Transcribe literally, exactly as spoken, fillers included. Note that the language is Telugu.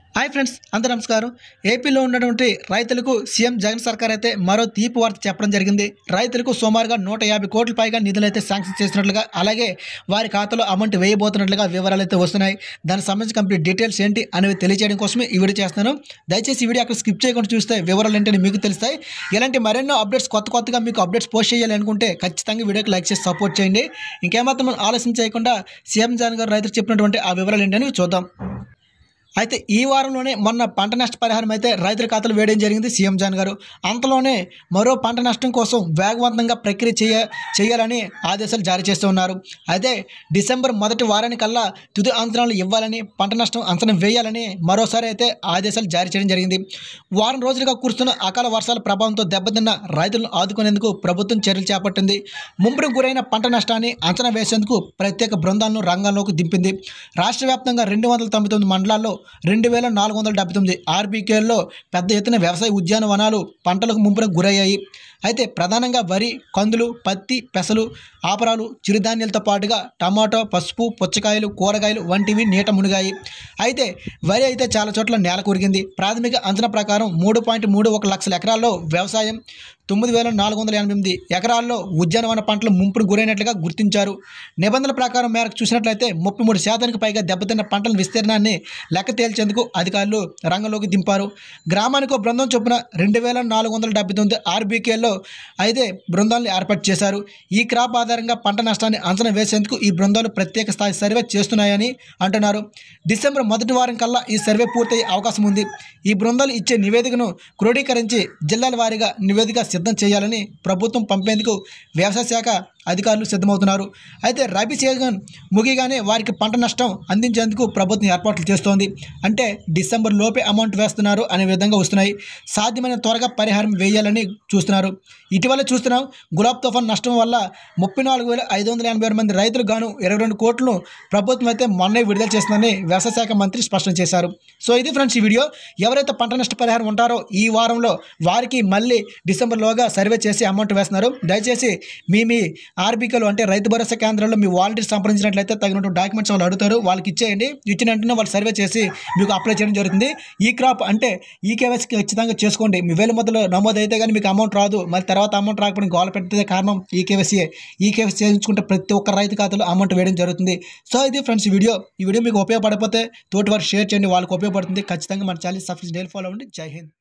హాయ్ ఫ్రెండ్స్, అందరూ నమస్కారం. ఏపీలో ఉన్నటువంటి రైతులకు సీఎం జగన్ సర్కార్ అయితే మరో తీపి వార్త చెప్పడం జరిగింది. రైతులకు సుమారుగా నూట యాభై కోట్ల పైగా నిధులు అయితే శాంక్షన్ చేసినట్లుగా, అలాగే వారి ఖాతాలో అమౌంట్ వేయబోతున్నట్లుగా వివరాలు అయితే వస్తున్నాయి. దానికి సంబంధించి కంప్లీట్ డీటెయిల్స్ ఏంటి అనేవి తెలియజేయడం కోసమే ఈ వీడియో చేస్తున్నాను. దయచేసి ఈ వీడియో అక్కడ స్కిప్ చేయకుండా చూస్తే వివరాలు ఏంటని మీకు తెలుస్తాయి. ఇలాంటి మరెన్నో అప్డేట్స్ కొత్త కొత్తగా మీకు అప్డేట్స్ పోస్ట్ చేయాలి అనుకుంటే ఖచ్చితంగా వీడియోకి లైక్ చేసి సపోర్ట్ చేయండి. ఇంకేమాత్రం మనం ఆలోచన చేయకుండా సీఎం జగన్ గారు రైతులకు చెప్పినటువంటి ఆ వివరాలు ఏంటని చూద్దాం. అయితే ఈ వారంలోనే మొన్న పంట నష్ట పరిహారం అయితే రైతుల ఖాతాలు వేయడం జరిగింది సీఎం జగన్ గారు. అంతలోనే మరో పంట నష్టం కోసం వేగవంతంగా ప్రక్రియ చేయ చేయాలని ఆదేశాలు జారీ చేస్తూ ఉన్నారు. అయితే డిసెంబర్ మొదటి వారానికల్లా తుది అంచనాలు ఇవ్వాలని, పంట నష్టం అంచనా వేయాలని మరోసారి అయితే ఆదేశాలు జారీ చేయడం జరిగింది. వారం రోజులుగా కురుస్తున్న అకాల వర్షాల ప్రభావంతో దెబ్బతిన్న రైతులను ఆదుకునేందుకు ప్రభుత్వం చర్యలు చేపట్టింది. ముంపుకు గురైన పంట నష్టాన్ని అంచనా వేసేందుకు ప్రత్యేక బృందాలను రంగంలోకి దింపింది. రాష్ట్ర వ్యాప్తంగా రెండు వందల తొంభై తొమ్మిది మండలాల్లో రెండు వేల నాలుగు వందల డెబ్బై తొమ్మిది ఆర్బీకేల్లో పెద్ద ఎత్తున వ్యవసాయ ఉద్యానవనాలు పంటలకు ముంపునకు గురయ్యాయి. అయితే ప్రధానంగా వరి, కందులు, పత్తి, పెసలు, ఆపరాలు, చిరుధాన్యాలతో పాటుగా టమాటో, పసుపు, పుచ్చకాయలు, కూరగాయలు వంటివి నీట మునిగాయి. అయితే వరి అయితే చాలా చోట్ల నేల కొరిగింది. ప్రాథమిక అంచనా ప్రకారం మూడు పాయింట్ మూడు ఒక లక్షల ఎకరాల్లో వ్యవసాయం, తొమ్మిది వేల నాలుగు వందల ఎనభై ఎనిమిది ఎకరాల్లో ఉద్యానవన పంటలు ముంపును గురైనట్లుగా గుర్తించారు. నిబంధనల ప్రకారం మేరకు చూసినట్లయితే ముప్పై మూడు శాతానికి పైగా దెబ్బతిన్న పంటల విస్తీర్ణాన్ని లెక్క తేల్చేందుకు అధికారులు రంగంలోకి దింపారు. గ్రామానికి ఒక బృందం చొప్పున రెండు వేల నాలుగు వందల డెబ్బై తొమ్మిది ఆర్బీకేల్లో అయితే బృందాలను ఏర్పాటు చేశారు. ఈ క్రాప్ ఆధారంగా పంట నష్టాన్ని అంచనా వేసేందుకు ఈ బృందాలు ప్రత్యేక స్థాయి సర్వే చేస్తున్నాయని అంటున్నారు. డిసెంబర్ మొదటి వారం కల్లా ఈ సర్వే పూర్తయ్యే అవకాశం ఉంది. ఈ బృందాలు ఇచ్చే నివేదికను క్రోడీకరించి జిల్లాల వారీగా నివేదిక సిద్ధం చేయాలని ప్రభుత్వం పంపేందుకు వ్యవసాయ శాఖ అధికారులు సిద్ధమవుతున్నారు. అయితే రబీ సీజన్ ముగియగానే వారికి పంట నష్టం అందించేందుకు ప్రభుత్వం ఏర్పాట్లు చేస్తోంది. అంటే డిసెంబర్ లోపే అమౌంట్ వేస్తున్నారు అనే విధంగా వస్తున్నాయి. సాధ్యమైన త్వరగా పరిహారం వేయాలని చూస్తున్నారు. ఇటీవల చూస్తున్నాం, గులాబ్ తుఫాన్ నష్టం వల్ల ముప్పై నాలుగు వేల ఐదు వందల ఎనభై ఆరు మంది రైతులు గాను ఇరవై రెండు కోట్లను ప్రభుత్వం అయితే మొన్నే విడుదల చేస్తుందని వ్యవసాయ శాఖ మంత్రి స్పష్టం చేశారు. సో ఇది ఫ్రెండ్స్ ఈ వీడియో. ఎవరైతే పంట నష్ట పరిహారం ఉంటారో ఈ వారంలో వారికి మళ్ళీ డిసెంబర్లోగా సర్వే చేసి అమౌంట్ వేస్తున్నారు. దయచేసి మీ మీ ఆర్బీకేలు అంటే రైతు భరోసా కేంద్రాల్లో మీ వాలంటీర్ సంప్రదించినట్లయితే తగినట్టు డాక్యుమెంట్స్ వాళ్ళు అడుగుతారు. వాళ్ళకి ఇచ్చేయండి. ఇచ్చిన వెంటనే వాళ్ళు సర్వే చేసి మీకు అప్లై చేయడం జరుగుతుంది. ఈ క్రాప్ అంటే ఈ కేవైసీ ఖచ్చితంగా చేసుకోండి. మీ వేల మొదలు నమోదు అయితే కానీ మీకు అమౌంట్ రాదు. మరి తర్వాత అమౌంట్ రాకపోతే గోల పెట్టే కారణం ఈ కేవైసీయే. ఈ కేవైసీ చేయించుకుంటే ప్రతి ఒక్క రైతు ఖాతాలో అమౌంట్ వేయడం జరుగుతుంది. సో ఇది ఫ్రెండ్స్ ఈ వీడియో. ఈ వీడియో మీకు ఉపయోగపడకపోతే తోటి వారికి షేర్ చేయండి, వాళ్ళకి ఉపయోగపడుతుంది. ఖచ్చితంగా మన ఛానల్ సబ్స్క్రైబ్ డైలీ ఫాలో అవ్వండి. జై హింద్.